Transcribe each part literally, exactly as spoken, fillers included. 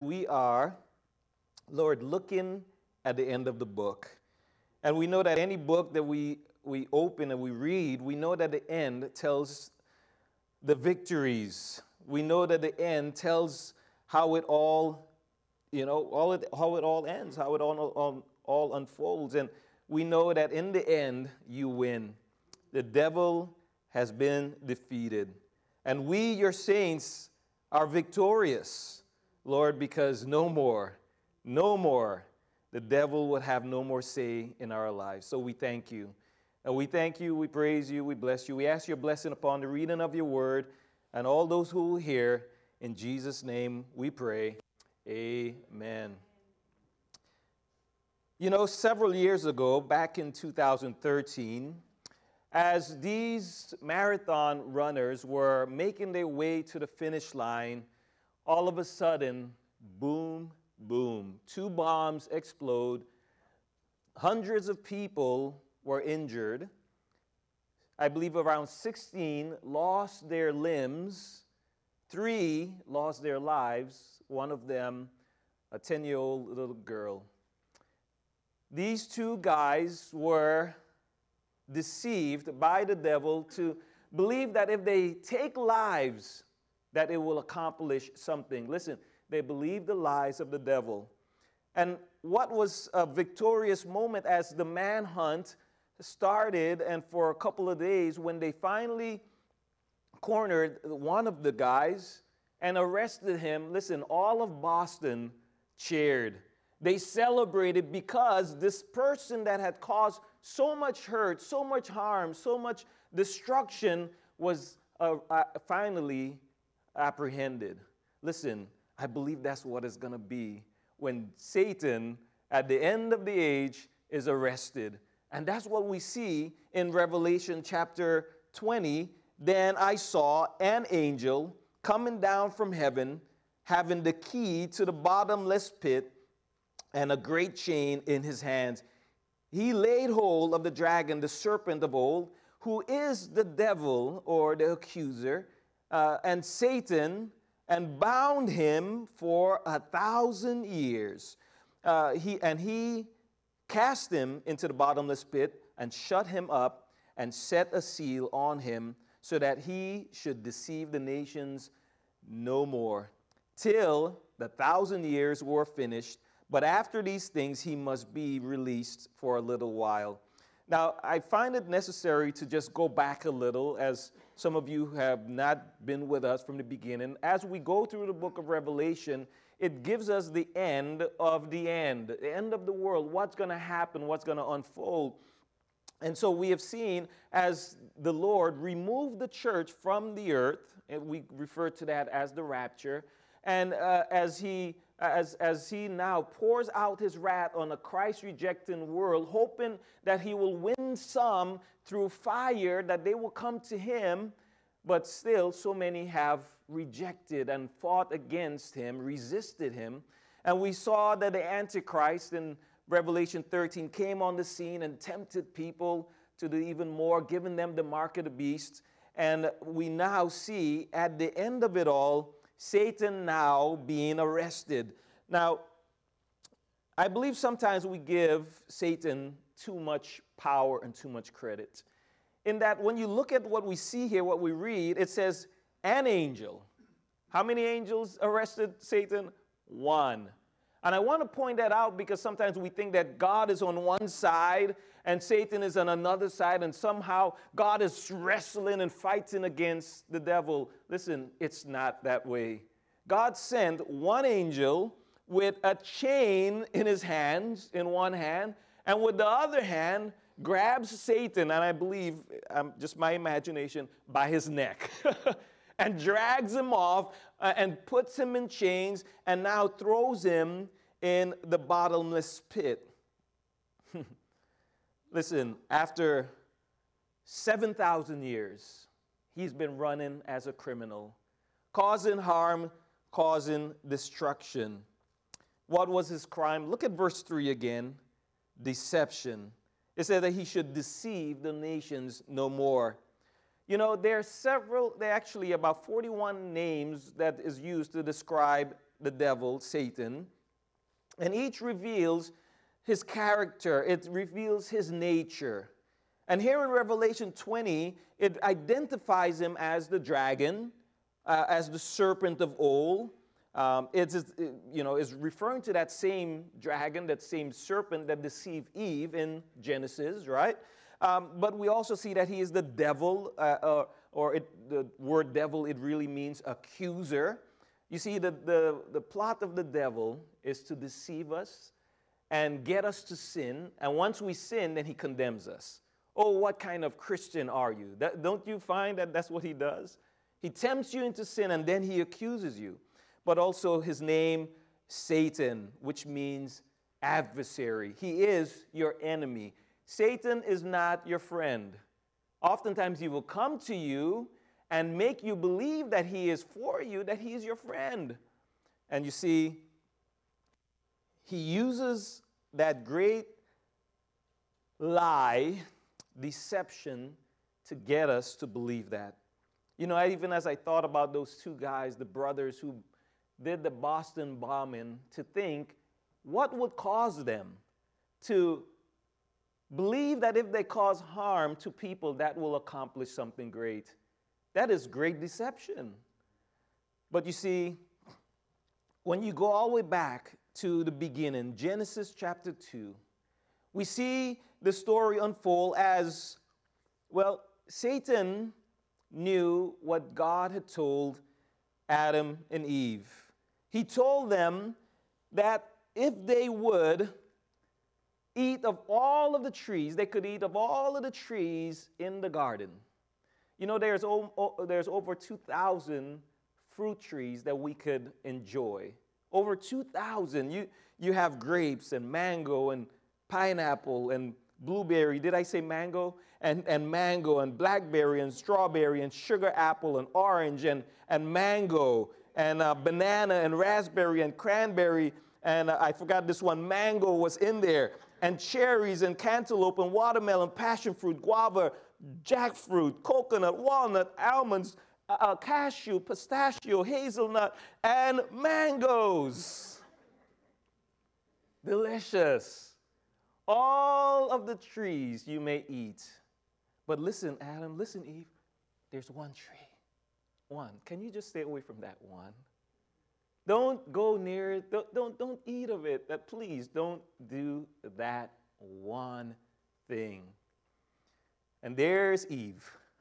We are, Lord, looking at the end of the book. And we know that any book that we, we open and we read, we know that the end tells the victories. We know that the end tells how it all, you know, all it, how it all ends, how it all, all, all unfolds. And we know that in the end, you win. The devil has been defeated. And we, your saints, are victorious, Lord, because no more, no more, the devil would have no more say in our lives. So we thank you. And we thank you, we praise you, we bless you. We ask your blessing upon the reading of your word and all those who will hear. In Jesus' name we pray. Amen. You know, several years ago, back in two thousand thirteen, as these marathon runners were making their way to the finish line, all of a sudden, boom, boom, two bombs explode. Hundreds of people were injured. I believe around sixteen lost their limbs. Three lost their lives, one of them a ten-year-old little girl. These two guys were deceived by the devil to believe that if they take lives, that it will accomplish something. Listen, they believed the lies of the devil. And what was a victorious moment as the manhunt started, and for a couple of days, when they finally cornered one of the guys and arrested him, listen, all of Boston cheered. They celebrated because this person that had caused so much hurt, so much harm, so much destruction was uh, uh, finally apprehended. Listen, I believe that's what it's going to be when Satan, at the end of the age, is arrested. And that's what we see in Revelation chapter twenty. Then I saw an angel coming down from heaven, having the key to the bottomless pit and a great chain in his hands. He laid hold of the dragon, the serpent of old, who is the devil or the accuser, uh, and Satan, and bound him for a thousand years. Uh, he, and he cast him into the bottomless pit and shut him up and set a seal on him, so that he should deceive the nations no more, till the thousand years were finished. But after these things, he must be released for a little while. Now, I find it necessary to just go back a little, as some of you have not been with us from the beginning. As we go through the book of Revelation, it gives us the end of the end, the end of the world, what's going to happen, what's going to unfold. And so we have seen as the Lord removed the church from the earth, and we refer to that as the rapture, and uh, as he as, as he now pours out his wrath on a Christ-rejecting world, hoping that he will win some through fire, that they will come to him, but still so many have rejected and fought against him, resisted him. And we saw that the Antichrist in Revelation thirteen came on the scene and tempted people to do even more, giving them the mark of the beast. And we now see at the end of it all, Satan now being arrested. Now, I believe sometimes we give Satan too much power and too much credit. In that when you look at what we see here, what we read, it says, an angel. How many angels arrested Satan? One. And I want to point that out because sometimes we think that God is on one side and Satan is on another side, and somehow God is wrestling and fighting against the devil. Listen, it's not that way. God sent one angel with a chain in his hands, in one hand, and with the other hand grabs Satan, and I believe, um, just my imagination, by his neck. And drags him off uh, and puts him in chains and now throws him in the bottomless pit. Listen, after seven thousand years, he's been running as a criminal, causing harm, causing destruction. What was his crime? Look at verse three again. Deception. It said that he should deceive the nations no more. You know, there are several, there are actually about forty-one names that is used to describe the devil, Satan, and each reveals his character. It reveals his nature. And here in Revelation twenty, it identifies him as the dragon, uh, as the serpent of old. Um, it's, it, you know, is referring to that same dragon, that same serpent that deceived Eve in Genesis, right? Um, but we also see that he is the devil, uh, uh, or it, the word devil, it really means accuser. You see, the, the, the plot of the devil is to deceive us and get us to sin. And once we sin, then he condemns us. Oh, what kind of Christian are you? That, don't you find that that's what he does? He tempts you into sin and then he accuses you. But also his name, Satan, which means adversary. He is your enemy. Satan is not your friend. Oftentimes he will come to you and make you believe that he is for you, that he is your friend. And you see, he uses that great lie, deception, to get us to believe that. You know, I, even as I thought about those two guys, the brothers who did the Boston bombing, to think what would cause them to believe that if they cause harm to people, that will accomplish something great. That is great deception. But you see, when you go all the way back to the beginning, Genesis chapter two, we see the story unfold as, well, Satan knew what God had told Adam and Eve. He told them that if they would eat of all of the trees, they could eat of all of the trees in the garden. You know, there's, there's over two thousand fruit trees that we could enjoy. Over two thousand. You, you have grapes and mango and pineapple and blueberry. Did I say mango? And, and mango and blackberry and strawberry and sugar apple and orange and, and mango and uh, banana and raspberry and cranberry. And uh, I forgot this one, mango was in there. And cherries and cantaloupe and watermelon, passion fruit, guava, jackfruit, coconut, walnut, almonds, uh, uh, cashew, pistachio, hazelnut, and mangoes. Delicious. All of the trees you may eat. But listen, Adam, listen, Eve, there's one tree. One. Can you just stay away from that one? Don't go near it. Don't, don't, don't eat of it. That, please don't do that one thing. And there's Eve.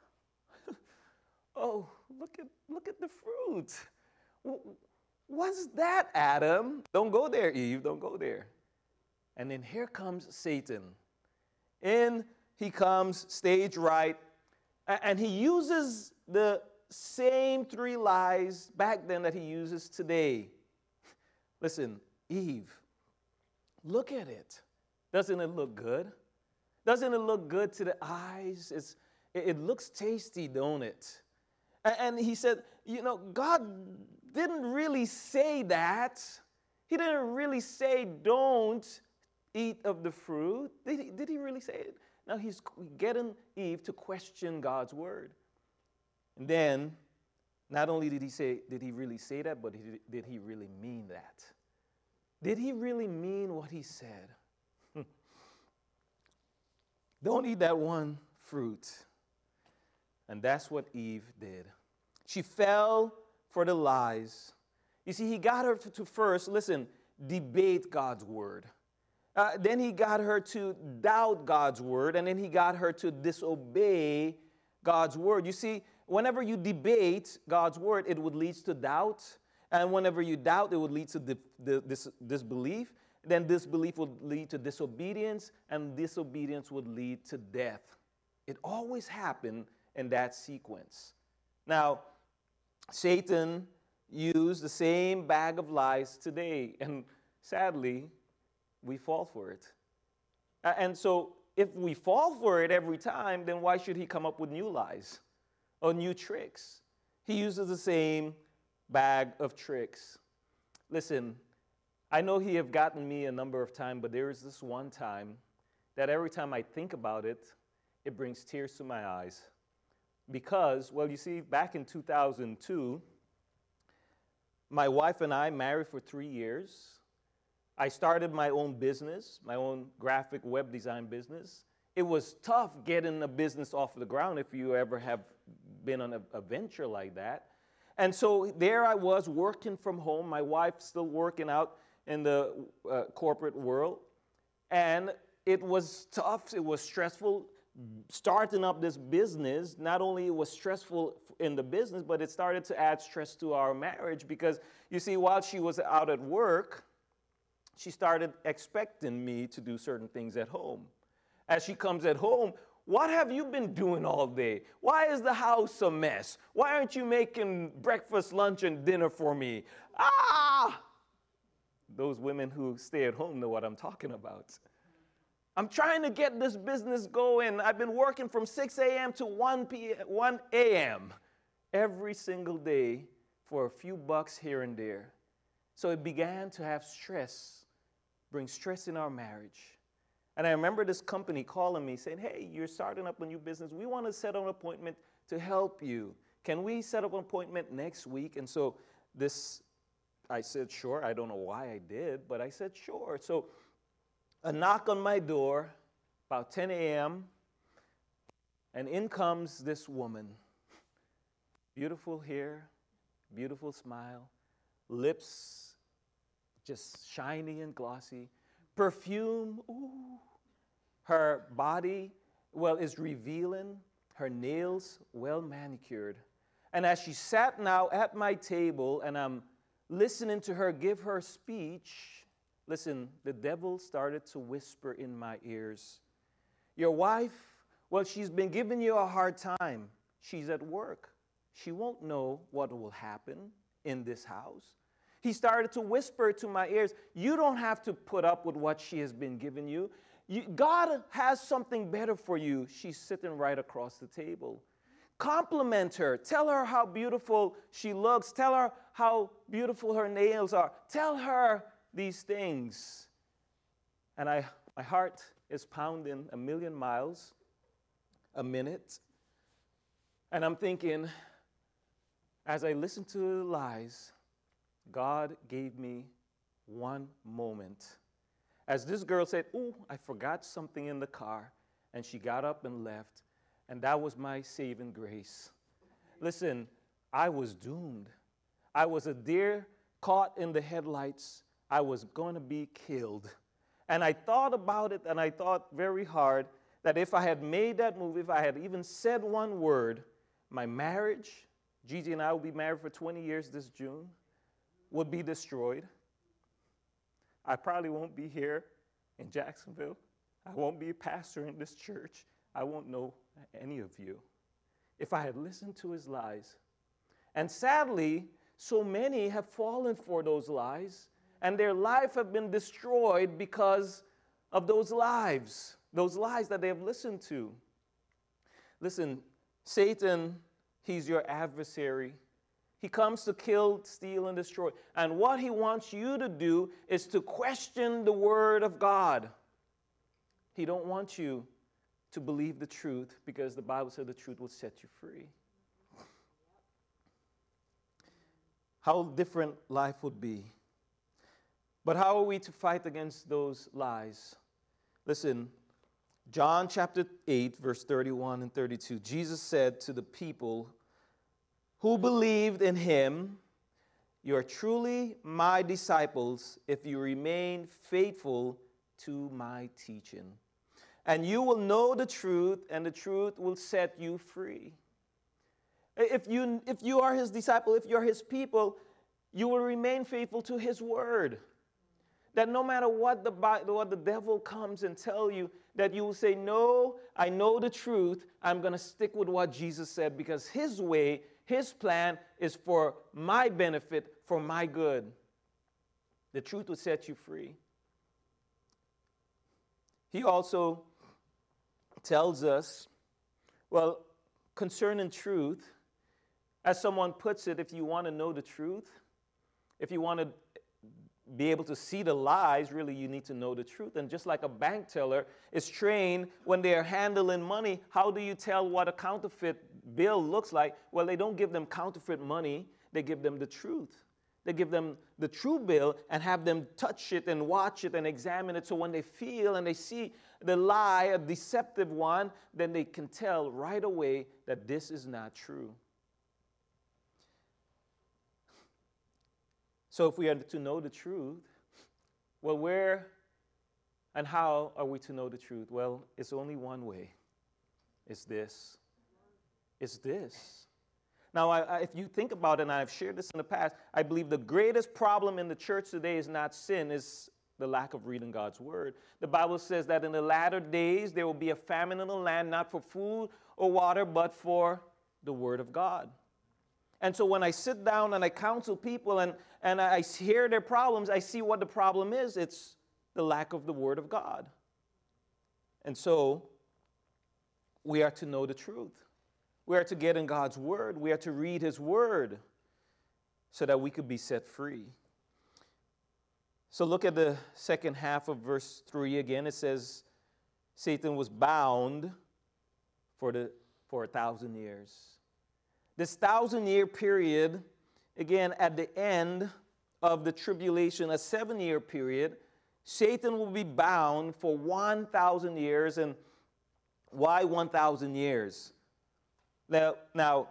Oh, look at, look at the fruit. What's that, Adam? Don't go there, Eve. Don't go there. And then here comes Satan. In he comes, stage right, and he uses the same three lies back then that he uses today. Listen, Eve, look at it. Doesn't it look good? Doesn't it look good to the eyes? It's, it, it looks tasty, don't it? And, and he said, you know, God didn't really say that. He didn't really say don't eat of the fruit. Did he, did he really say it? Now he's getting Eve to question God's word. And then, not only did he say, did he really say that, but he, did he really mean that? Did he really mean what he said? Don't eat that one fruit. And that's what Eve did. She fell for the lies. You see, he got her to, to first, listen, debate God's word. Uh, then he got her to doubt God's word, and then he got her to disobey God's word. You see, whenever you debate God's word, it would lead to doubt. And whenever you doubt, it would lead to di- di- dis- disbelief. Then disbelief would lead to disobedience, and disobedience would lead to death. It always happened in that sequence. Now, Satan used the same bag of lies today, and sadly, we fall for it. And so if we fall for it every time, then why should he come up with new lies or new tricks? He uses the same bag of tricks. Listen, I know he have gotten me a number of times, but there is this one time that every time I think about it, it brings tears to my eyes. Because, well, you see, back in two thousand two, my wife and I married for three years. I started my own business, my own graphic web design business. It was tough getting a business off the ground if you ever have been on a, a venture like that. And so there I was working from home, my wife still working out in the uh, corporate world. And it was tough, it was stressful. Starting up this business, not only it was stressful in the business, but it started to add stress to our marriage because, you see, while she was out at work, she started expecting me to do certain things at home. As she comes at home, what have you been doing all day? Why is the house a mess? Why aren't you making breakfast, lunch, and dinner for me? Ah! Those women who stay at home know what I'm talking about. I'm trying to get this business going. I've been working from six a m to one a m every single day for a few bucks here and there. So it began to have stress, bring stress in our marriage. And I remember this company calling me saying, hey, you're starting up a new business. We want to set an appointment to help you. Can we set up an appointment next week? And so this, I said, sure. I don't know why I did, but I said, sure. So a knock on my door, about ten a m, and in comes this woman. Beautiful hair, beautiful smile, lips just shiny and glossy, perfume, ooh. Her body, well, is revealing, her nails well manicured. And as she sat now at my table and I'm listening to her give her speech, listen, the devil started to whisper in my ears, your wife, well, she's been giving you a hard time. She's at work. She won't know what will happen in this house. He started to whisper to my ears, you don't have to put up with what she has been giving you. you. God has something better for you. She's sitting right across the table. Compliment her. Tell her how beautiful she looks. Tell her how beautiful her nails are. Tell her these things. And I, my heart is pounding a million miles a minute. And I'm thinking, as I listen to the lies, God gave me one moment. As this girl said, oh, I forgot something in the car, and she got up and left, and that was my saving grace. Listen, I was doomed. I was a deer caught in the headlights. I was going to be killed. And I thought about it, and I thought very hard that if I had made that move, if I had even said one word, my marriage, Gigi and I will be married for twenty years this June, would be destroyed. I probably won't be here in Jacksonville. I won't be a pastor in this church. I won't know any of you. If I had listened to his lies. And sadly, so many have fallen for those lies, and their life have been destroyed because of those lives, those lies that they have listened to. Listen, Satan, he's your adversary. He comes to kill, steal, and destroy. And what he wants you to do is to question the word of God. He don't want you to believe the truth because the Bible said the truth will set you free. How different life would be. But how are we to fight against those lies? Listen, John chapter eight, verse thirty-one and thirty-two. Jesus said to the people who believed in him, you are truly my disciples if you remain faithful to my teaching. And you will know the truth, and the truth will set you free. If you, if you are his disciple, if you're his people, you will remain faithful to his word. That no matter what the, what the devil comes and tell you, that you will say, no, I know the truth. I'm going to stick with what Jesus said because his way, his plan is for my benefit, for my good. The truth will set you free. He also tells us, well, concerning truth, as someone puts it, if you want to know the truth, if you want to be able to see the lies, really you need to know the truth. And just like a bank teller is trained when they are handling money, how do you tell what a counterfeit bill looks like? Well, they don't give them counterfeit money, they give them the truth. They give them the true bill and have them touch it and watch it and examine it. So when they feel and they see the lie, a deceptive one, then they can tell right away that this is not true. So if we are to know the truth, well, where and how are we to know the truth? Well, it's only one way. It's this. It's this. Now, I, I, if you think about it, and I've shared this in the past, I believe the greatest problem in the church today is not sin, is the lack of reading God's word. The Bible says that in the latter days there will be a famine in the land, not for food or water, but for the word of God. And so when I sit down and I counsel people and, and I hear their problems, I see what the problem is. It's the lack of the word of God. And so we are to know the truth. We are to get in God's word. We are to read his word so that we could be set free. So look at the second half of verse three again. It says, Satan was bound for, the, for a thousand years. This thousand-year period, again, at the end of the tribulation, a seven-year period, Satan will be bound for one thousand years. And why one thousand years? Now, now,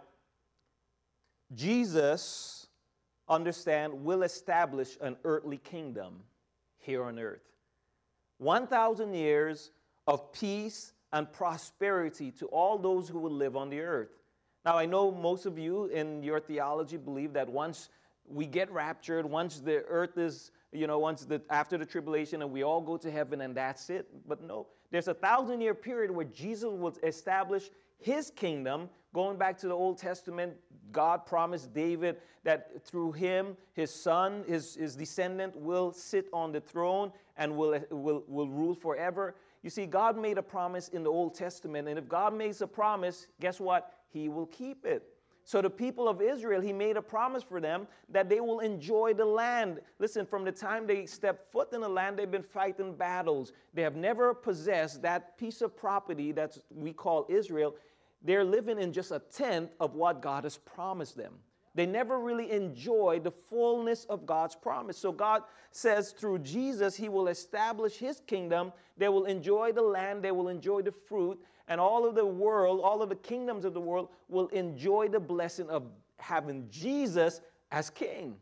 Jesus, understand, will establish an earthly kingdom here on earth. one thousand years of peace and prosperity to all those who will live on the earth. Now, I know most of you in your theology believe that once we get raptured, once the earth is, you know, once the, after the tribulation and we all go to heaven and that's it. But no, there's a thousand year period where Jesus will establish his kingdom. Going back to the Old Testament, God promised David that through him, his son, his, his descendant will sit on the throne and will, will, will rule forever. You see, God made a promise in the Old Testament, and if God makes a promise, guess what? He will keep it. So the people of Israel, he made a promise for them that they will enjoy the land. Listen, from the time they stepped foot in the land, they've been fighting battles. They have never possessed that piece of property that we call Israel. They're living in just a tenth of what God has promised them. They never really enjoy the fullness of God's promise. So God says through Jesus, he will establish his kingdom. They will enjoy the land. They will enjoy the fruit. And all of the world, all of the kingdoms of the world will enjoy the blessing of having Jesus as king.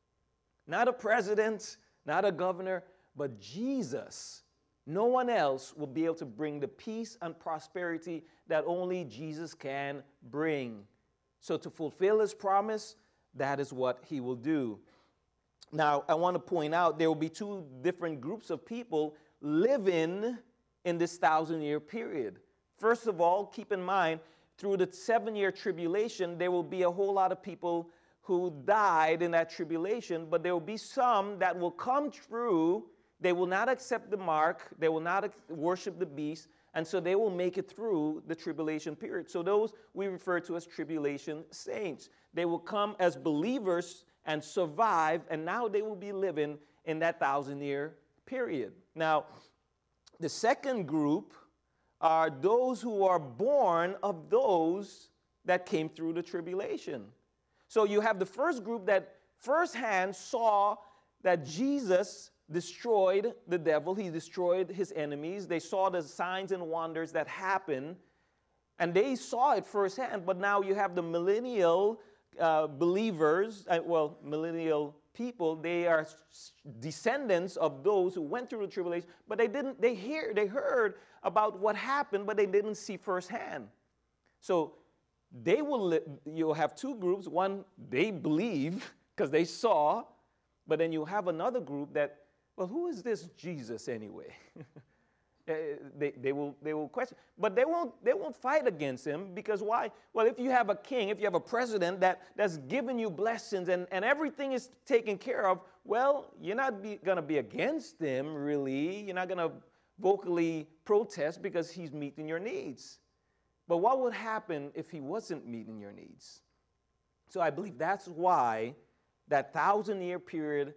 Not a president, not a governor, but Jesus. No one else will be able to bring the peace and prosperity that only Jesus can bring. So to fulfill his promise, that is what he will do. Now, I want to point out there will be two different groups of people living in this thousand-year period. First of all, keep in mind, through the seven-year tribulation, there will be a whole lot of people who died in that tribulation, but there will be some that will come through. They will not accept the mark. They will not worship the beast. And so they will make it through the tribulation period. So those we refer to as tribulation saints. They will come as believers and survive, and now they will be living in that thousand-year period. Now, the second group are those who are born of those that came through the tribulation. So you have the first group that firsthand saw that Jesus destroyed the devil. He destroyed his enemies. They saw the signs and wonders that happened, and they saw it firsthand. But now you have the millennial uh, believers, uh, well, millennial people. They are descendants of those who went through the tribulation, but they didn't. They hear, they heard about what happened, but they didn't see firsthand. So they will. You'll have two groups. One, they believe because they saw, but then you have another group that, well, who is this Jesus anyway? they, they, will, they will question. But they won't, they won't fight against him because why? Well, if you have a king, if you have a president that, that's giving you blessings and, and everything is taken care of, well, you're not going to be against him, really. You're not going to vocally protest because he's meeting your needs. But what would happen if he wasn't meeting your needs? So I believe that's why that thousand-year period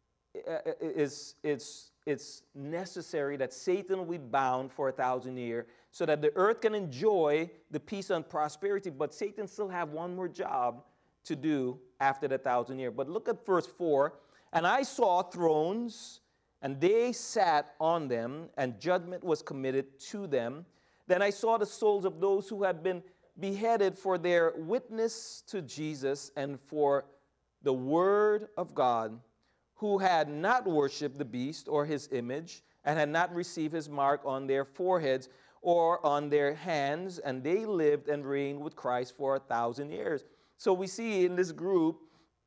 is it's, it's necessary that Satan will be bound for a thousand years so that the earth can enjoy the peace and prosperity, but Satan still have one more job, to do after the thousand year. But look at verse four. And I saw thrones, and they sat on them, and judgment was committed to them. Then I saw the souls of those who had been beheaded for their witness to Jesus and for the word of God, who had not worshipped the beast or his image, and had not received his mark on their foreheads or on their hands, and they lived and reigned with Christ for a thousand years. So we see in this group,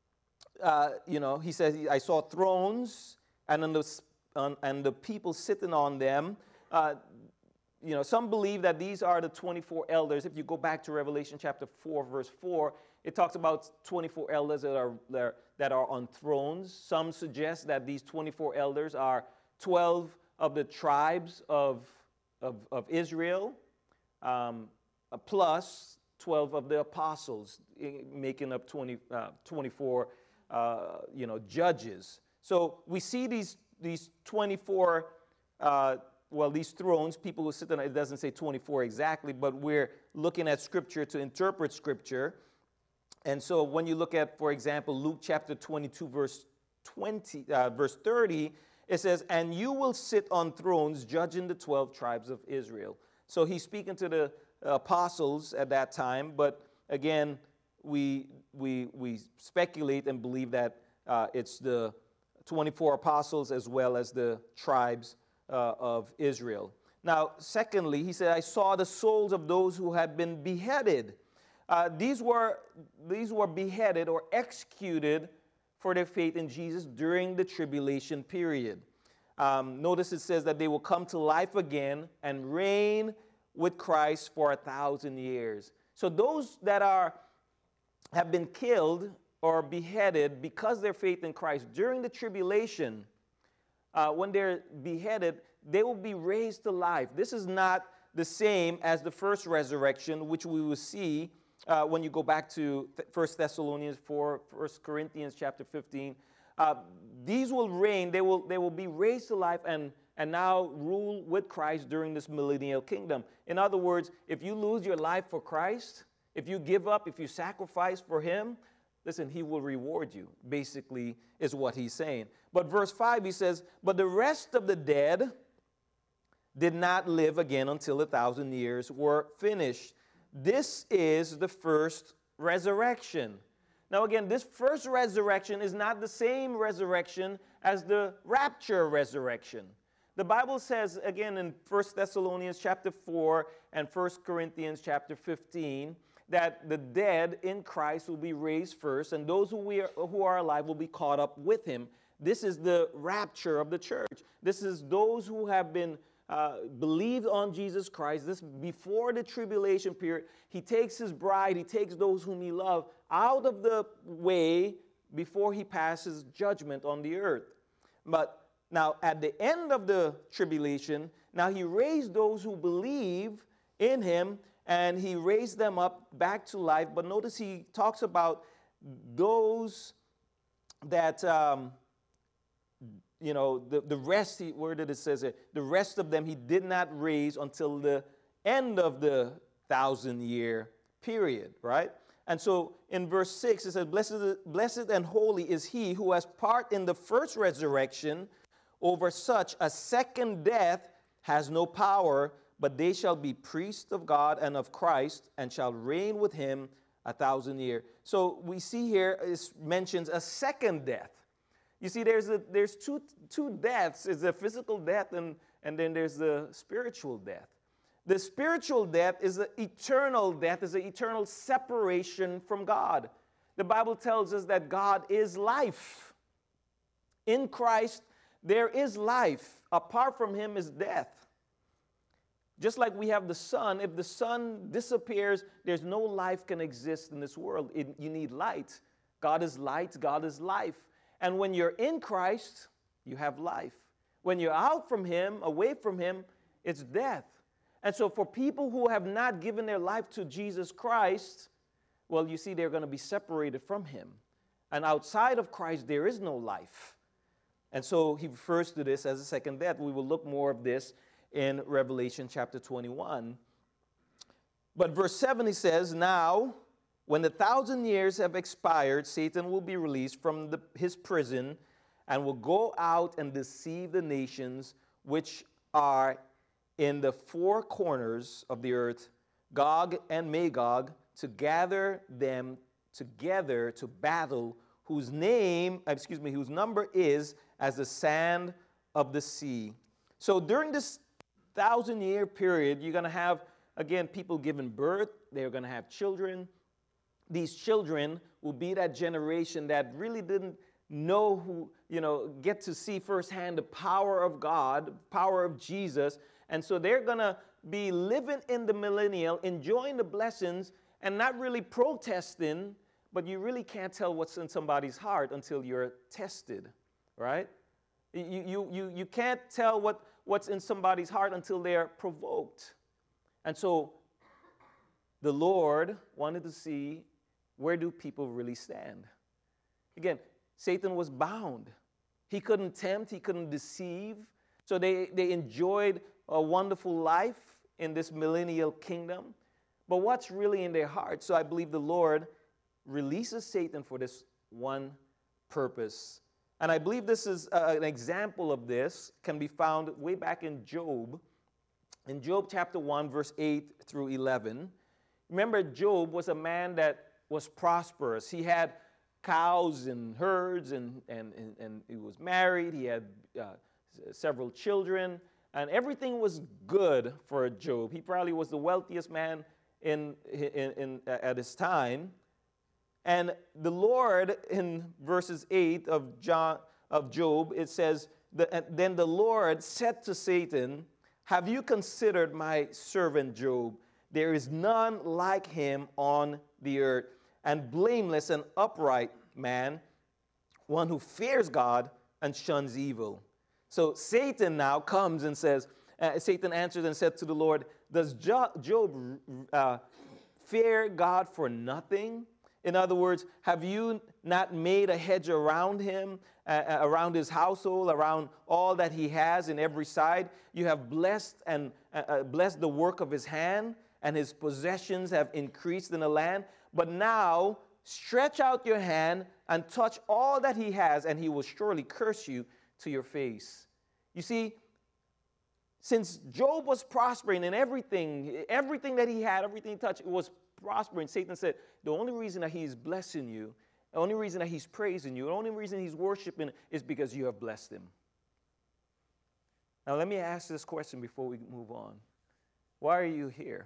uh, you know, he says, I saw thrones, and, on the, on, and the people sitting on them. Uh, you know, some believe that these are the twenty-four elders. If you go back to Revelation chapter four, verse four, it talks about twenty-four elders that are, that are on thrones. Some suggest that these twenty-four elders are twelve of the tribes of, of, of Israel, um, plus twelve of the apostles, making up twenty, uh, twenty-four uh, you know, judges. So we see these, these twenty-four, uh, well, these thrones, people who sit on it, it doesn't say twenty-four exactly, but we're looking at Scripture to interpret Scripture. And so when you look at, for example, Luke chapter twenty-two, verse twenty, uh, verse thirty, it says, and you will sit on thrones judging the twelve tribes of Israel. So he's speaking to the apostles at that time, but again, we, we, we speculate and believe that uh, it's the twenty-four apostles as well as the tribes uh, of Israel. Now, secondly, he said, I saw the souls of those who had been beheaded. Uh, these were, these were beheaded or executed for their faith in Jesus during the tribulation period. Um, notice it says that they will come to life again and reign with Christ for a thousand years. So those that are, have been killed or beheaded because of their faith in Christ during the tribulation, uh, when they're beheaded, they will be raised to life. This is not the same as the first resurrection, which we will see Uh, when you go back to First Thessalonians four, First Corinthians chapter fifteen, uh, these will reign, they will, they will be raised to life and, and now rule with Christ during this millennial kingdom. In other words, if you lose your life for Christ, if you give up, if you sacrifice for him, listen, he will reward you, basically is what he's saying. But verse five, he says, but the rest of the dead did not live again until a thousand years were finished. This is the first resurrection. Now again, this first resurrection is not the same resurrection as the rapture resurrection. The Bible says, again, in First Thessalonians chapter four and First Corinthians chapter fifteen, that the dead in Christ will be raised first, and those who, we are, who are alive will be caught up with him. This is the rapture of the church. This is those who have been Uh, believed on Jesus Christ. This before the tribulation period. He takes his bride, he takes those whom he loved out of the way before he passes judgment on the earth. But now at the end of the tribulation, now he raised those who believe in him, and he raised them up back to life. But notice he talks about those that um, you know, the, the rest, he, where did it says it? The rest of them he did not raise until the end of the thousand year period, right? And so in verse six, it says, blessed, blessed and holy is he who has part in the first resurrection. Over such a second death has no power, but they shall be priests of God and of Christ, and shall reign with him a thousand years. So we see here, it mentions a second death. You see, there's, a, there's two, two deaths. It's a physical death, and, and then there's the spiritual death. The spiritual death is an eternal death, is an eternal separation from God. The Bible tells us that God is life. In Christ, there is life. Apart from him is death. Just like we have the sun, if the sun disappears, there's no life can exist in this world. It, you need light. God is light, God is life. And when you're in Christ, you have life. When you're out from him, away from him, it's death. And so for people who have not given their life to Jesus Christ, well, you see, they're going to be separated from him. And outside of Christ, there is no life. And so he refers to this as a second death. We will look more of this in Revelation chapter twenty-one. But verse seven, he says, now When the thousand years have expired, Satan will be released from the, his prison and will go out and deceive the nations which are in the four corners of the earth, Gog and Magog, to gather them together to battle, whose name, excuse me, whose number is as the sand of the sea. So during this thousand year period, you're going to have, again, people giving birth. They're going to have children. These children will be that generation that really didn't know who, you know, get to see firsthand the power of God, power of Jesus. And so they're going to be living in the millennial, enjoying the blessings and not really protesting, but you really can't tell what's in somebody's heart until you're tested, right? You, you, you, you can't tell what, what's in somebody's heart until they're provoked. And so the Lord wanted to see, where do people really stand? Again, Satan was bound. He couldn't tempt, he couldn't deceive. So they, they enjoyed a wonderful life in this millennial kingdom. But what's really in their heart? So I believe the Lord releases Satan for this one purpose. And I believe this is uh, an example of this, can be found way back in Job. In Job chapter one, verse eight through eleven. Remember, Job was a man that was prosperous. He had cows and herds, and, and, and, and he was married. He had uh, several children, and everything was good for Job. He probably was the wealthiest man in, in, in, at his time. And the Lord, in verses eight of, John, of Job, it says, then the Lord said to Satan, have you considered my servant Job? There is none like him on the earth, and blameless and upright man, one who fears God and shuns evil. So Satan now comes and says, uh, Satan answered and said to the Lord, does jo Job uh, fear God for nothing? In other words, have you not made a hedge around him, uh, around his household, around all that he has in every side? You have blessed and uh, uh, blessed the work of his hand, and his possessions have increased in the land. But now stretch out your hand and touch all that he has, and he will surely curse you to your face. You see, since Job was prospering in everything, everything that he had, everything he touched, it was prospering. Satan said, the only reason that he's blessing you, the only reason that he's praising you, the only reason he's worshiping is because you have blessed him. Now let me ask this question before we move on. Why are you here?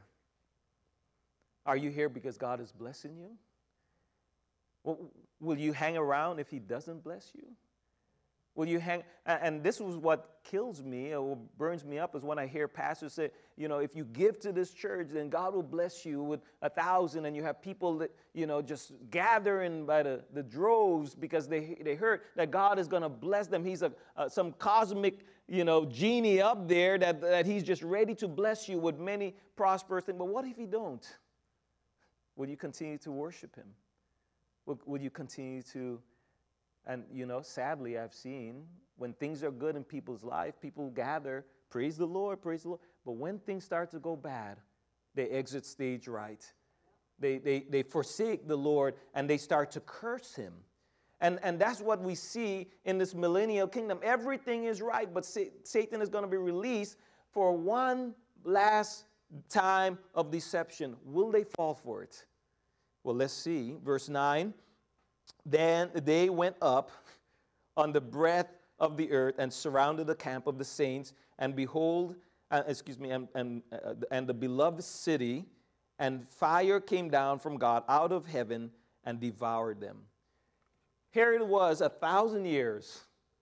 Are you here because God is blessing you? Well, will you hang around if he doesn't bless you? Will you hang, and this was what kills me or burns me up, is when I hear pastors say, you know, if you give to this church, then God will bless you with a thousand, and you have people that, you know, just gathering by the, the droves because they, they heard that God is going to bless them. He's a, uh, some cosmic, you know, genie up there that, that he's just ready to bless you with many prosperous things. But what if he don't? Will you continue to worship him? Will, will you continue to, and you know, sadly I've seen when things are good in people's life, people gather, praise the Lord, praise the Lord. But when things start to go bad, they exit stage right. They, they, they forsake the Lord and they start to curse him. And, and that's what we see in this millennial kingdom. Everything is right, but Satan is going to be released for one last time of deception. Will they fall for it? Well, let's see. Verse nine. Then they went up on the breadth of the earth and surrounded the camp of the saints. And behold, uh, excuse me, and, and, uh, and the beloved city, and fire came down from God out of heaven and devoured them. Here it was, a thousand years.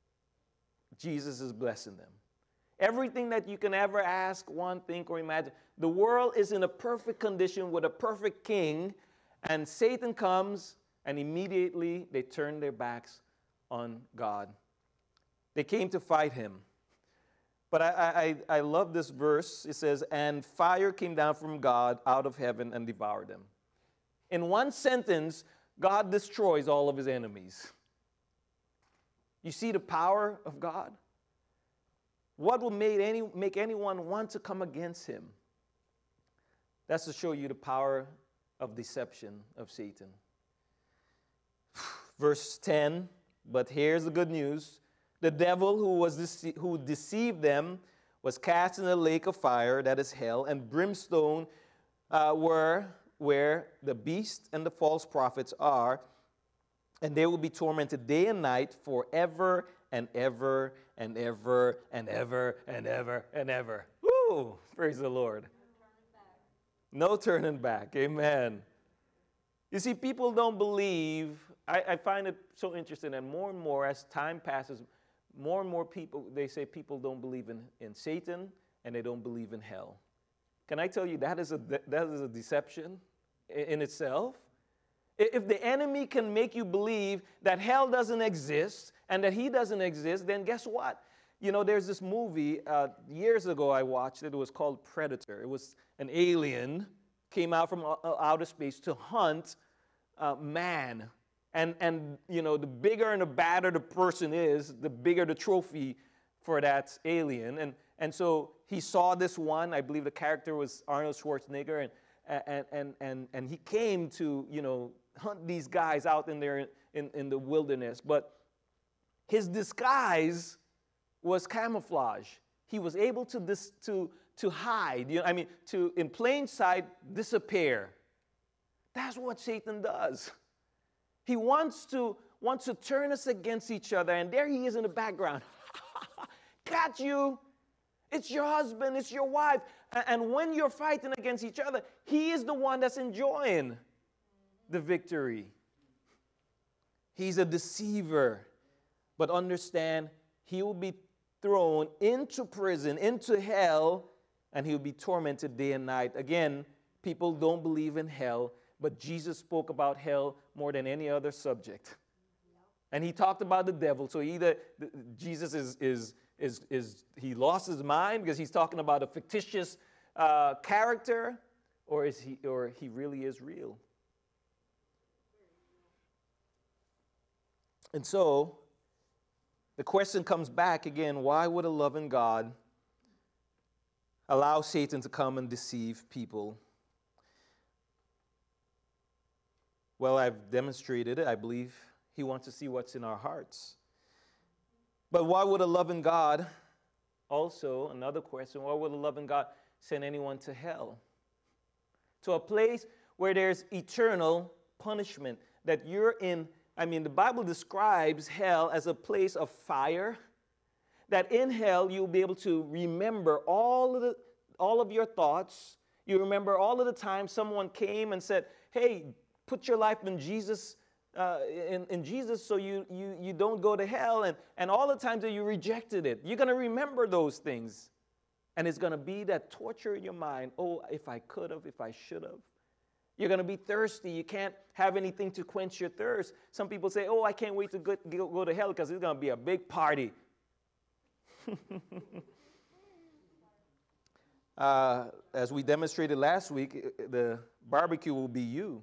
Jesus is blessing them. Everything that you can ever ask, want, think, or imagine. The world is in a perfect condition with a perfect king, and Satan comes, and immediately they turn their backs on God. They came to fight him. But I, I, I love this verse. It says, and fire came down from God out of heaven and devoured them. In one sentence, God destroys all of his enemies. You see the power of God? What will make, any, make anyone want to come against him? That's to show you the power of deception of Satan. Verse ten, but here's the good news. The devil who was dece- who deceived them was cast in a lake of fire, that is hell, and brimstone, uh, were where the beast and the false prophets are, and they will be tormented day and night forever and ever and ever and ever and ever and ever. Woo! Praise the Lord. No turning back. Amen. You see, people don't believe. I, I find it so interesting, and more and more as time passes, more and more people, they say people don't believe in, in Satan and they don't believe in hell. Can I tell you that is a, that is a deception in, in itself? If the enemy can make you believe that hell doesn't exist and that he doesn't exist, then guess what? You know, there's this movie, uh, years ago I watched it. It was called Predator. It was an alien, came out from outer space to hunt uh, man. And, and, you know, the bigger and the badder the person is, the bigger the trophy for that alien. And, and so he saw this one. I believe the character was Arnold Schwarzenegger. And, and, and, and, and he came to, you know, hunt these guys out in there in, in the wilderness. But his disguise was camouflage. He was able to, dis, to, to hide, you know, I mean, to, in plain sight, disappear. That's what Satan does. He wants to, wants to turn us against each other, and there he is in the background. Got you. It's your husband, it's your wife. And when you're fighting against each other, he is the one that's enjoying the victory. He's a deceiver. But understand, he will be thrown into prison, into hell, and he will be tormented day and night. Again, people don't believe in hell, but Jesus spoke about hell more than any other subject. And he talked about the devil. So either Jesus is, is, is, is he lost his mind because he's talking about a fictitious uh, character, or is he, or he really is real. And so the question comes back again, why would a loving God allow Satan to come and deceive people? Well, I've demonstrated it. I believe he wants to see what's in our hearts. But why would a loving God, also another question, why would a loving God send anyone to hell? To a place where there's eternal punishment, that you're in. I mean, the Bible describes hell as a place of fire, that in hell you'll be able to remember all of, the, all of your thoughts. You remember all of the times someone came and said, hey, put your life in Jesus, uh, in, in Jesus so you, you, you don't go to hell, and, and all the times that you rejected it. You're going to remember those things, and it's going to be that torture in your mind. Oh, if I could have, if I should have. You're going to be thirsty. You can't have anything to quench your thirst. Some people say, oh, I can't wait to go, go to hell because it's going to be a big party. uh, as we demonstrated last week, the barbecue will be you.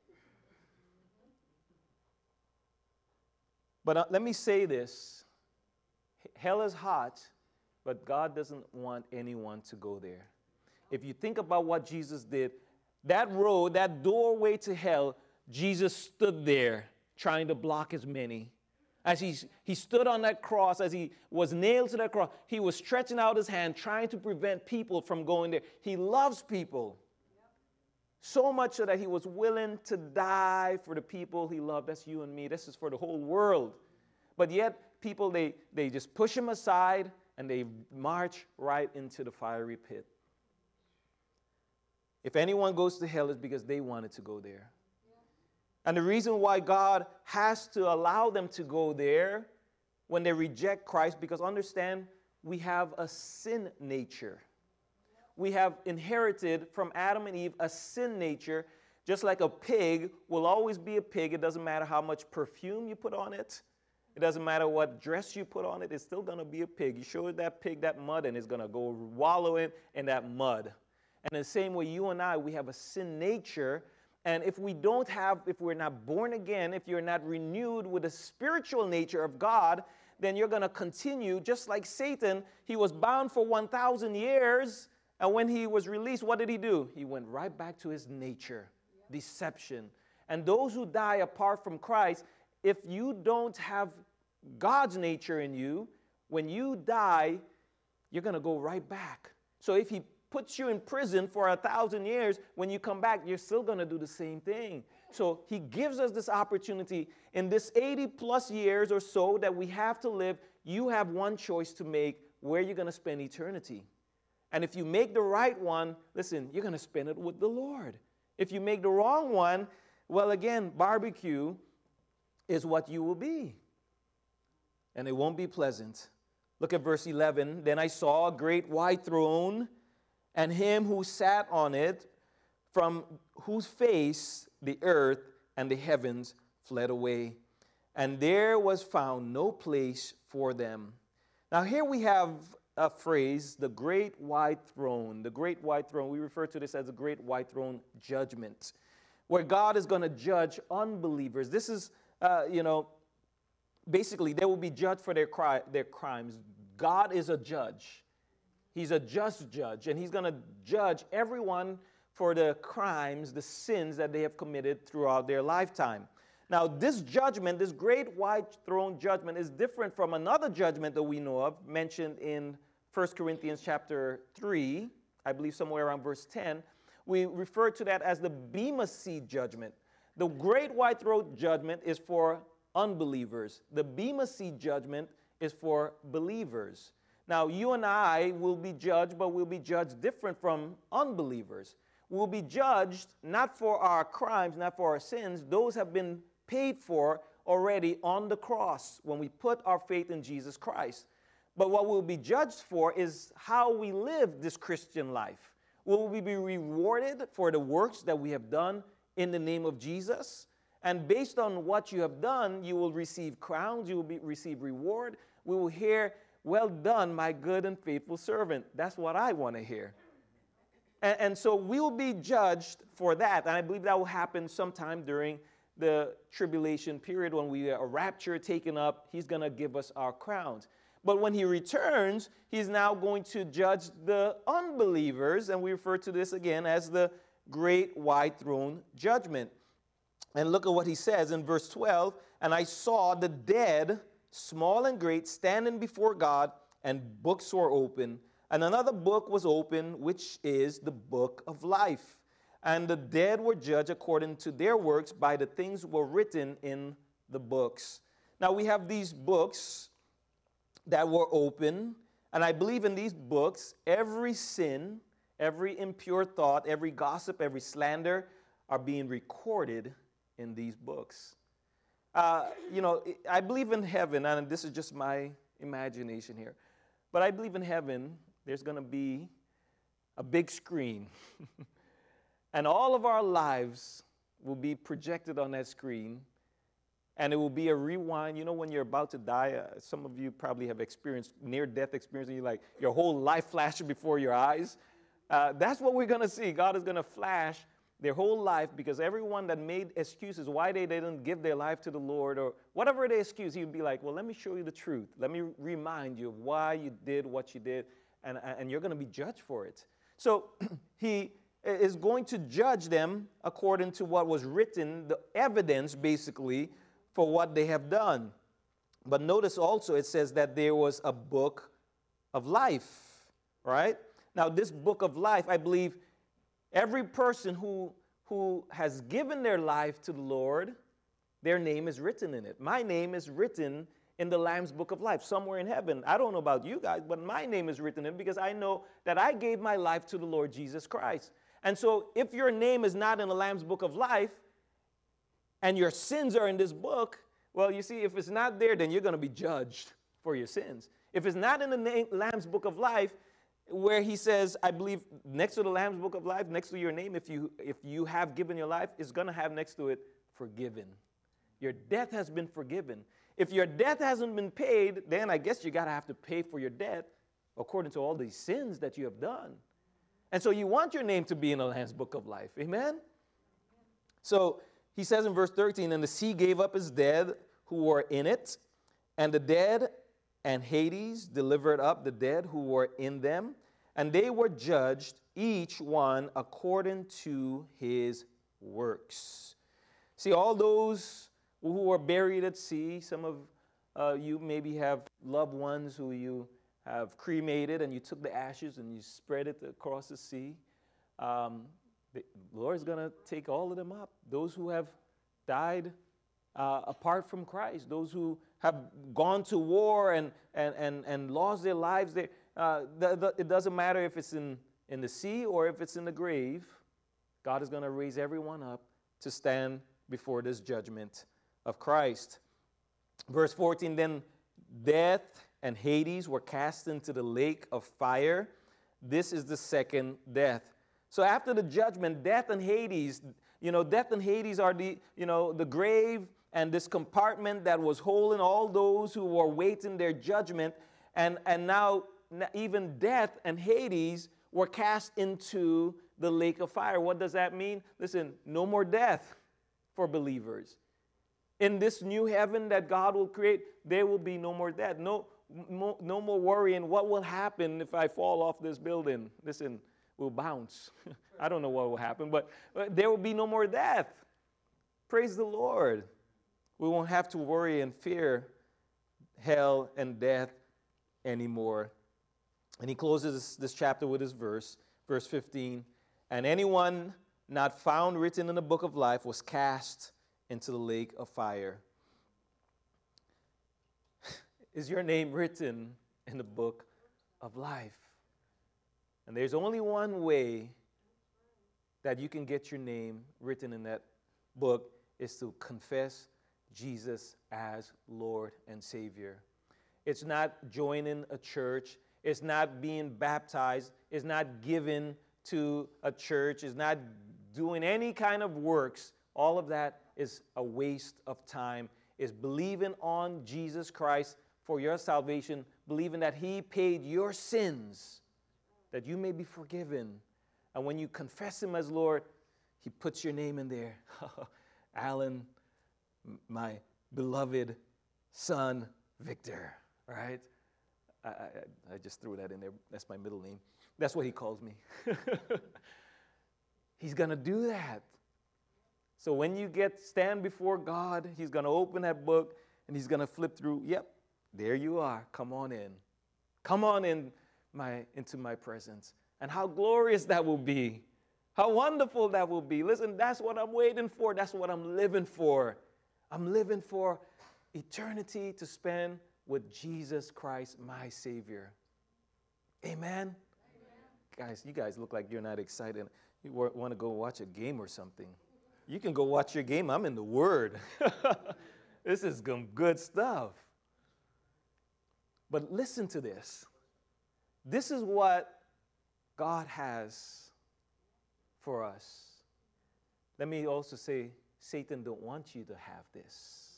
But uh, let me say this. Hell is hot, but God doesn't want anyone to go there. If you think about what Jesus did, that road, that doorway to hell, Jesus stood there trying to block as many. As he, he stood on that cross, as he was nailed to that cross, he was stretching out his hand, trying to prevent people from going there. He loves people. So much so that he was willing to die for the people he loved. That's you and me. This is for the whole world. But yet, people, they, they just push him aside, and they march right into the fiery pit. If anyone goes to hell, it's because they wanted to go there. Yeah. And the reason why God has to allow them to go there when they reject Christ, because understand, we have a sin nature. We have inherited from Adam and Eve a sin nature, just like a pig will always be a pig. It doesn't matter how much perfume you put on it. It doesn't matter what dress you put on it. It's still going to be a pig. You show that pig that mud, and it's going to go wallowing in that mud. And in the same way, you and I, we have a sin nature. And if we don't have, if we're not born again, if you're not renewed with the spiritual nature of God, then you're going to continue just like Satan. He was bound for one thousand years. And when he was released, what did he do? He went right back to his nature. deception. And those who die apart from Christ, if you don't have God's nature in you, when you die, you're going to go right back. So if he puts you in prison for a thousand years, when you come back, you're still going to do the same thing. So he gives us this opportunity. In this eighty plus years or so that we have to live, you have one choice to make where you're going to spend eternity. And if you make the right one, listen, you're going to spend it with the Lord. If you make the wrong one, well, again, barbecue is what you will be. And it won't be pleasant. Look at verse eleven. Then I saw a great white throne, and him who sat on it, from whose face the earth and the heavens fled away. And there was found no place for them. Now here we have a phrase, the great white throne. The great white throne, we refer to this as the great white throne judgment, where God is going to judge unbelievers. This is, uh, you know, basically they will be judged for their, cri- their crimes. God is a judge. He's a just judge, and he's going to judge everyone for the crimes, the sins that they have committed throughout their lifetime. Now, this judgment, this great white throne judgment, is different from another judgment that we know of, mentioned in First Corinthians chapter three, I believe somewhere around verse ten. We refer to that as the Bema Seat judgment. The great white throne judgment is for unbelievers. The Bema Seat judgment is for believers. Now, you and I will be judged, but we'll be judged different from unbelievers. We'll be judged not for our crimes, not for our sins. Those have been paid for already on the cross when we put our faith in Jesus Christ. But what we'll be judged for is how we live this Christian life. Will we be rewarded for the works that we have done in the name of Jesus? And based on what you have done, you will receive crowns, you will be, receive reward. We will hear, well done, my good and faithful servant. That's what I want to hear. And, and so we will be judged for that. And I believe that will happen sometime during the tribulation period when we are raptured, taken up. He's going to give us our crowns. But when he returns, he's now going to judge the unbelievers. And we refer to this again as the great white throne judgment. And look at what he says in verse twelve. And I saw the dead, small and great, standing before God, and books were open. And another book was open, which is the book of life. And the dead were judged according to their works by the things were written in the books. Now we have these books that were open. And I believe in these books, every sin, every impure thought, every gossip, every slander are being recorded in these books. Uh, you know, I believe in heaven, and this is just my imagination here, but I believe in heaven there's going to be a big screen, and all of our lives will be projected on that screen, and it will be a rewind. You know, when you're about to die, uh, some of you probably have experienced near-death experience, and you're like, your whole life flashes before your eyes. Uh, that's what we're going to see. God is going to flash their whole life, because everyone that made excuses why they didn't give their life to the Lord or whatever the excuse, he would be like, well, let me show you the truth. Let me remind you of why you did what you did, and, and you're going to be judged for it. So he is going to judge them according to what was written, the evidence basically for what they have done. But notice also it says that there was a book of life, right? Now this book of life, I believe, every person who, who has given their life to the Lord, their name is written in it. My name is written in the Lamb's book of life, somewhere in heaven. I don't know about you guys, but my name is written in it because I know that I gave my life to the Lord Jesus Christ. And so if your name is not in the Lamb's book of life and your sins are in this book, well, you see, if it's not there, then you're going to be judged for your sins. If it's not in the name, Lamb's book of life, where he says, I believe, next to the Lamb's book of life, next to your name, if you, if you have given your life, it's going to have next to it, forgiven. Your debt has been forgiven. If your debt hasn't been paid, then I guess you got to have to pay for your debt according to all these sins that you have done. And so you want your name to be in the Lamb's book of life. Amen? So he says in verse thirteen, and the sea gave up its dead who were in it, and the dead and Hades delivered up the dead who were in them, and they were judged, each one according to his works. See, all those who are buried at sea, some of uh, you maybe have loved ones who you have cremated and you took the ashes and you spread it across the sea. Um, the Lord's going to take all of them up. Those who have died uh, apart from Christ, those who have gone to war and, and, and, and lost their lives, they, uh, the, the, it doesn't matter if it's in, in the sea or if it's in the grave, God is going to raise everyone up to stand before this judgment of Christ. Verse fourteen, then death and Hades were cast into the lake of fire. This is the second death. So after the judgment, death and Hades, you know, death and Hades are the, you know, the grave and this compartment that was holding all those who were waiting their judgment. And, and now even death and Hades were cast into the lake of fire. What does that mean? Listen, no more death for believers. In this new heaven that God will create, there will be no more death. No, no, no more worrying what will happen if I fall off this building. Listen, we'll bounce. I don't know what will happen, but there will be no more death. Praise the Lord. We won't have to worry and fear hell and death anymore. And he closes this, this chapter with this verse, verse fifteen. And anyone not found written in the book of life was cast into the lake of fire. Is your name written in the book of life? And there's only one way that you can get your name written in that book is to confess Jesus as Lord and Savior. It's not joining a church. It's not being baptized. It's not giving to a church. It's not doing any kind of works. All of that is a waste of time. It's believing on Jesus Christ for your salvation, believing that He paid your sins, that you may be forgiven. And when you confess Him as Lord, He puts your name in there. Alan, my beloved son, Victor, right? I, I, I just threw that in there. That's my middle name. That's what He calls me. He's going to do that. So when you get stand before God, He's going to open that book and He's going to flip through. Yep, there you are. Come on in. Come on in my into my presence. And how glorious that will be. How wonderful that will be. Listen, that's what I'm waiting for. That's what I'm living for. I'm living for eternity to spend with Jesus Christ, my Savior. Amen? Amen. Guys, you guys look like you're not excited. You want to go watch a game or something. You can go watch your game. I'm in the Word. This is some good stuff. But listen to this. This is what God has for us. Let me also say, Satan don't want you to have this.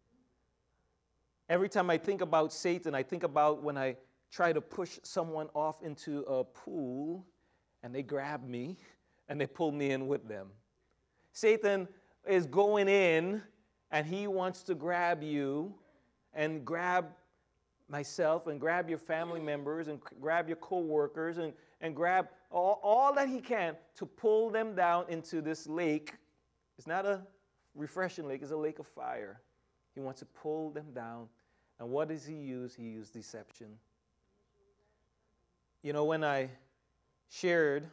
Every time I think about Satan, I think about when I try to push someone off into a pool and they grab me and they pull me in with them. Satan is going in and he wants to grab you and grab myself and grab your family members and grab your co-workers and, and grab all, all that he can to pull them down into this lake. It's not a refreshing lake, it's a lake of fire. He wants to pull them down. And what does he use? He used deception. You know, when I shared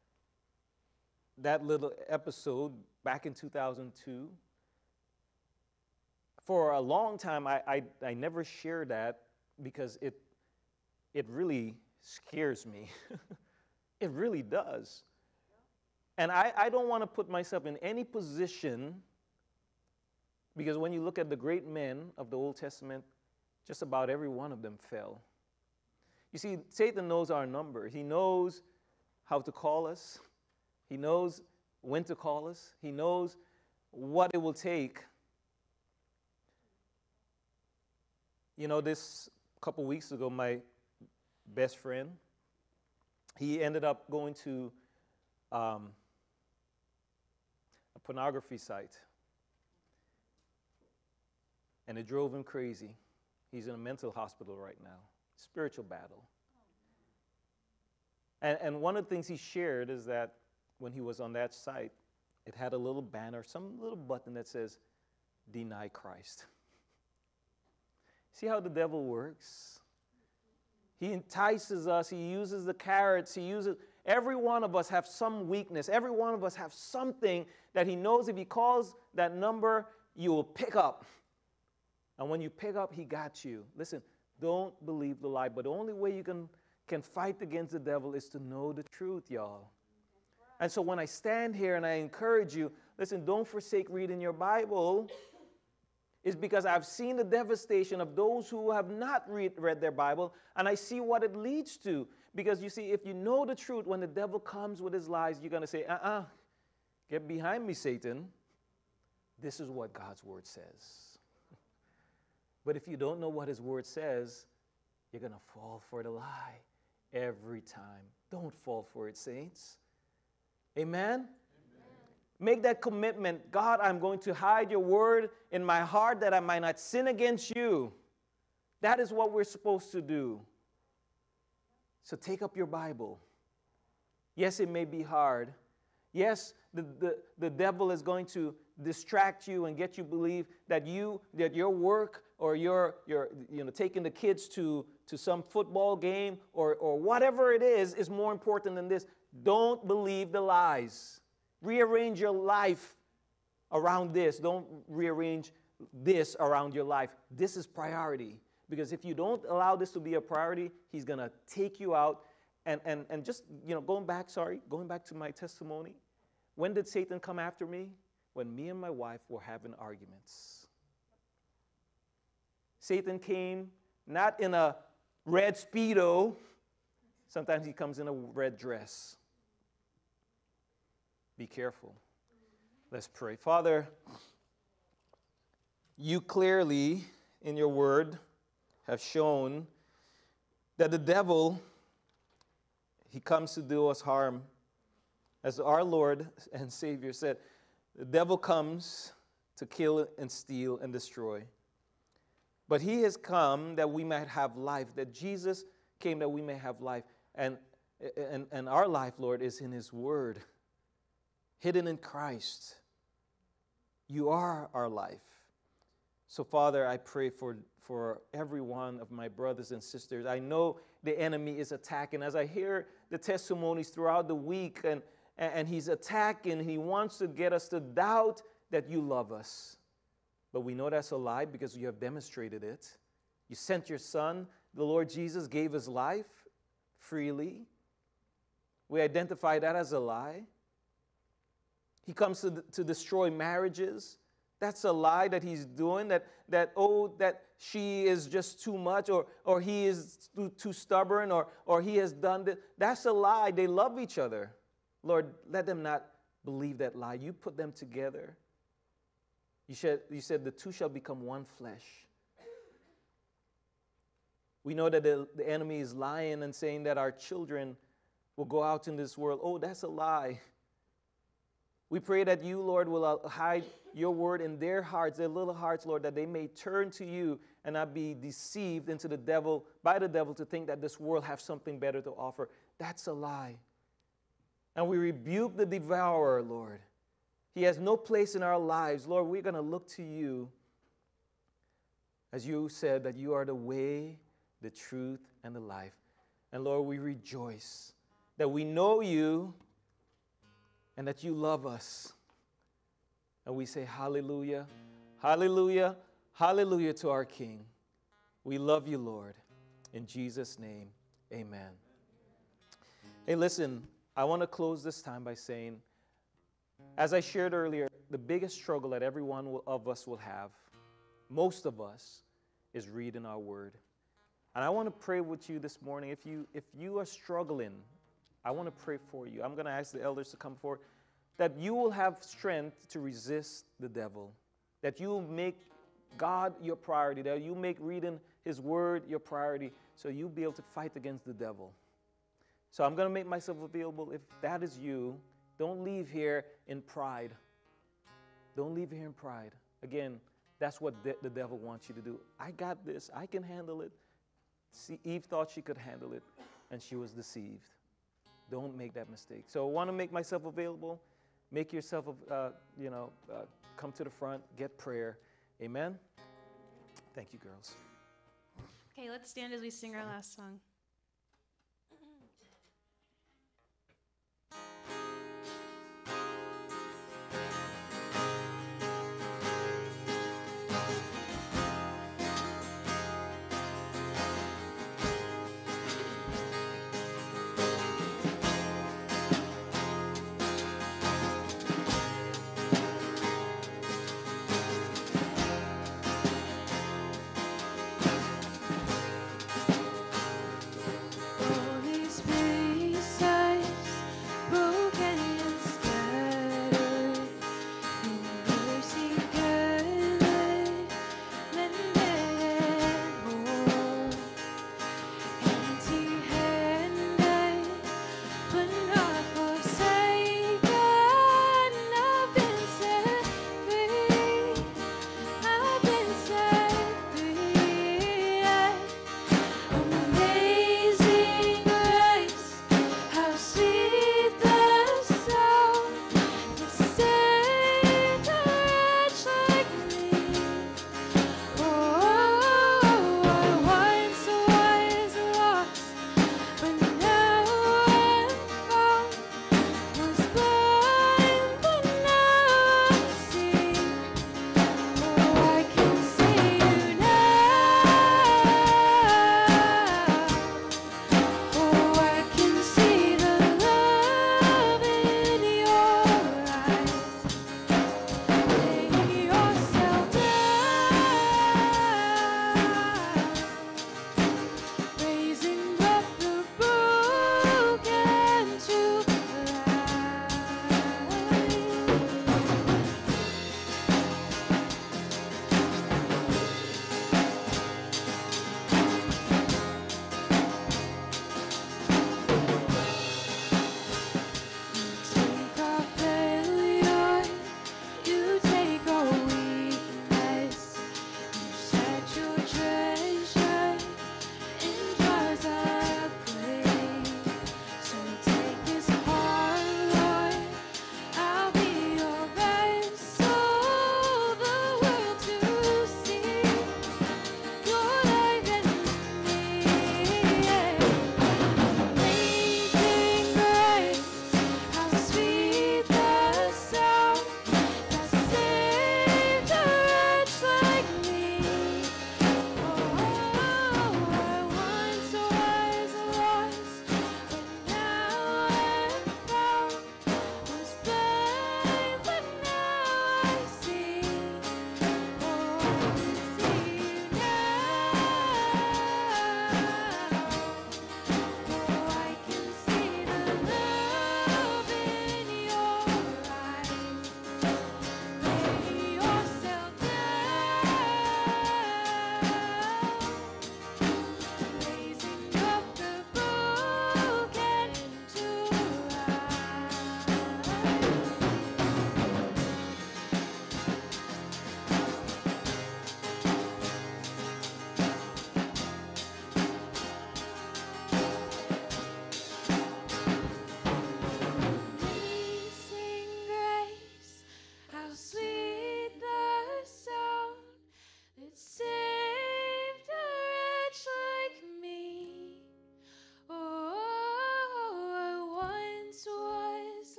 that little episode back in two thousand two, for a long time I, I, I never shared that because it, it really scares me. It really does. And I, I don't want to put myself in any position, because when you look at the great men of the Old Testament, just about every one of them fell. You see, Satan knows our number. He knows how to call us. He knows when to call us. He knows what it will take. You know, this couple weeks ago, my best friend, he ended up going to um, a pornography site. And it drove him crazy. He's in a mental hospital right now. Spiritual battle. And, and one of the things he shared is that when he was on that site, it had a little banner, some little button that says, deny Christ. See how the devil works? He entices us. He uses the carrots. He uses, every one of us have some weakness. Every one of us have something that he knows if he calls that number, you will pick up. And when you pick up, he got you. Listen, don't believe the lie. But the only way you can, can fight against the devil is to know the truth, y'all. And so when I stand here and I encourage you, listen, don't forsake reading your Bible. Is because I've seen the devastation of those who have not read, read their Bible, and I see what it leads to. Because you see, if you know the truth, when the devil comes with his lies, you're going to say, uh-uh, get behind me, Satan. This is what God's word says. But if you don't know what his word says, you're going to fall for the lie every time. Don't fall for it, saints. Amen? Make that commitment. God, I'm going to hide your word in my heart that I might not sin against you. That is what we're supposed to do. So take up your Bible. Yes, it may be hard. Yes, the, the, the devil is going to distract you and get you to believe that you that your work or your your you know taking the kids to, to some football game or, or whatever it is is more important than this. Don't believe the lies. Rearrange your life around this. Don't rearrange this around your life. This is priority. Because if you don't allow this to be a priority, he's going to take you out. And, and, and just, you know, going back, sorry, going back to my testimony. When did Satan come after me? When me and my wife were having arguments. Satan came not in a red Speedo. Sometimes he comes in a red dress. Be careful. Let's pray. Father, you clearly in your word have shown that the devil, he comes to do us harm. As our Lord and Savior said, the devil comes to kill and steal and destroy. But he has come that we might have life, that Jesus came that we may have life. And, and, and our life, Lord, is in his word. Hidden in Christ. You are our life. So, Father, I pray for, for every one of my brothers and sisters. I know the enemy is attacking. As I hear the testimonies throughout the week, and, and he's attacking, he wants to get us to doubt that you love us. But we know that's a lie because you have demonstrated it. You sent your Son. The Lord Jesus gave his life freely. We identify that as a lie. He comes to, to destroy marriages. That's a lie that he's doing, that, that oh, that she is just too much, or, or he is too, too stubborn, or, or he has done this. That's a lie. They love each other. Lord, let them not believe that lie. You put them together. You said, you said the two shall become one flesh. We know that the, the enemy is lying and saying that our children will go out in this world. Oh, that's a lie. We pray that you, Lord, will hide your word in their hearts, their little hearts, Lord, that they may turn to you and not be deceived into the devil, by the devil, to think that this world has something better to offer. That's a lie. And we rebuke the devourer, Lord. He has no place in our lives. Lord, we're going to look to you, as you said, that you are the way, the truth, and the life. And Lord, we rejoice that we know you, and that you love us. And we say hallelujah, hallelujah, hallelujah to our King. We love you, Lord. In Jesus' name, amen. Hey, listen, I want to close this time by saying, as I shared earlier, the biggest struggle that every one of us will have, most of us, is reading our word. And I want to pray with you this morning. If you, if you are struggling, I want to pray for you. I'm going to ask the elders to come forward, that you will have strength to resist the devil, that you will make God your priority, that you make reading his word your priority, so you'll be able to fight against the devil. So I'm going to make myself available. If that is you, don't leave here in pride. Don't leave here in pride. Again, that's what de- the devil wants you to do. I got this. I can handle it. See, Eve thought she could handle it, and she was deceived. Don't make that mistake. So I want to make myself available. make yourself, uh, you know, uh, come to the front, get prayer. Amen? Thank you, girls. Okay, let's stand as we sing our last song.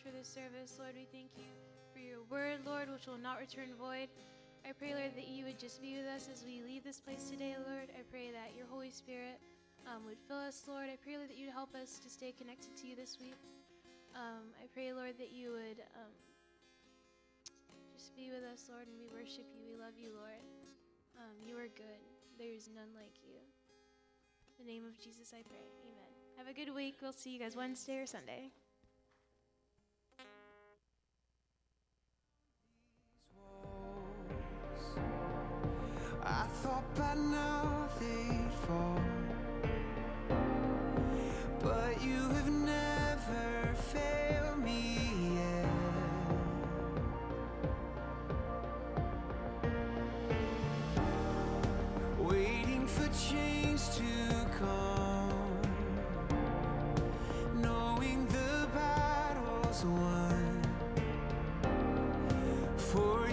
for this service. Lord, we thank you for your word, Lord, which will not return void. I pray, Lord, that you would just be with us as we leave this place today, Lord. I pray that your Holy Spirit um, would fill us, Lord. I pray, Lord, that you'd help us to stay connected to you this week. Um, I pray, Lord, that you would um, just be with us, Lord, and we worship you. We love you, Lord. Um, you are good. There is none like you. In the name of Jesus, I pray. Amen. Have a good week. We'll see you guys Wednesday or Sunday. I thought by now they'd fall, but you have never failed me yet. Waiting for change to come, knowing the battle's won. For